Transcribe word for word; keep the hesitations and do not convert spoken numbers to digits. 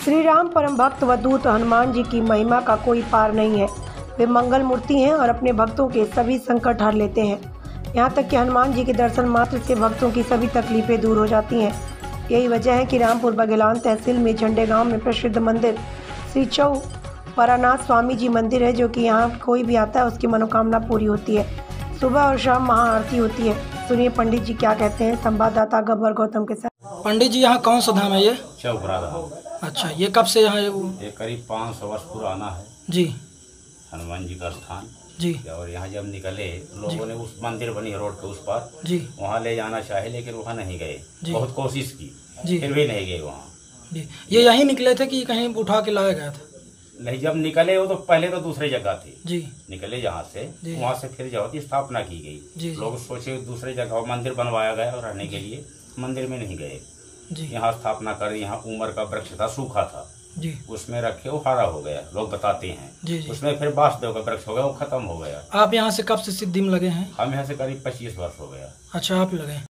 श्री राम परम भक्त व दूत हनुमान जी की महिमा का कोई पार नहीं है। वे मंगल मूर्ति हैं और अपने भक्तों के सभी संकट हर लेते हैं। यहाँ तक कि हनुमान जी के दर्शन मात्र से भक्तों की सभी तकलीफें दूर हो जाती हैं। यही वजह है कि रामपुर बघेलान तहसील में झंडे गांव में प्रसिद्ध मंदिर श्री चौ परानाथ स्वामी जी मंदिर है, जो कि यहाँ कोई भी आता है उसकी मनोकामना पूरी होती है। सुबह और शाम महाआरती होती है। सुनिए पंडित जी क्या कहते हैं संवाददाता गब्बर गौतम के साथ। पंडित जी, यहाँ कौन सा धाम है ये? चौपरा धाम। अच्छा, ये कब से यहाँ है? वो ये करीब पाँच सौ वर्ष पुराना है जी, हनुमान जी का स्थान जी। और यहाँ जब निकले लोगों ने उस मंदिर बनी है रोड के उस पर जी, वहाँ ले जाना चाहे, लेकिन वहाँ नहीं गए। बहुत कोशिश की जी, फिर भी नहीं गए वहाँ जी। ये यहीं निकले थे कि कहीं उठा के लाया गया था? नहीं, जब निकले वो तो पहले तो दूसरे जगह थे जी, निकले जहाँ से वहाँ से फिर जगह की स्थापना की गई। लोग सोचे दूसरे जगह मंदिर बनवाया गया और रहने के लिए मंदिर में नहीं गए। यहाँ स्थापना कर, यहाँ उमर का वृक्ष था, सूखा था जी, उसमें रखे, वो हरा हो गया, लोग बताते हैं जी, जी। उसमें फिर बांसदेव का वृक्ष हो गया, वो खत्म हो गया। आप यहाँ से कब से सिद्धि में लगे हैं? हम यहाँ से करीब पच्चीस वर्ष हो गया। अच्छा, आप लगे।